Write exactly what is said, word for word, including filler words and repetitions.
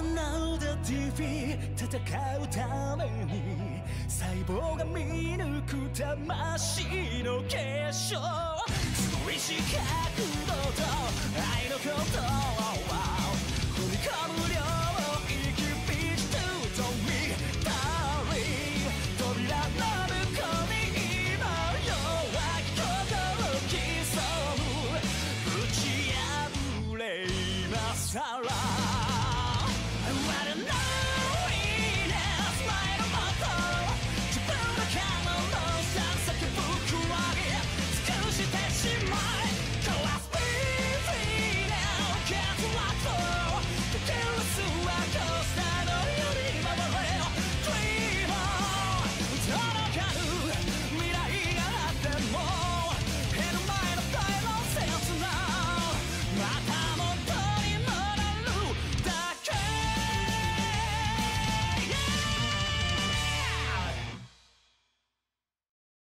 ナダ ティーブイ 戦うために細胞が見抜く魂の結晶、強い視覚度と愛のことを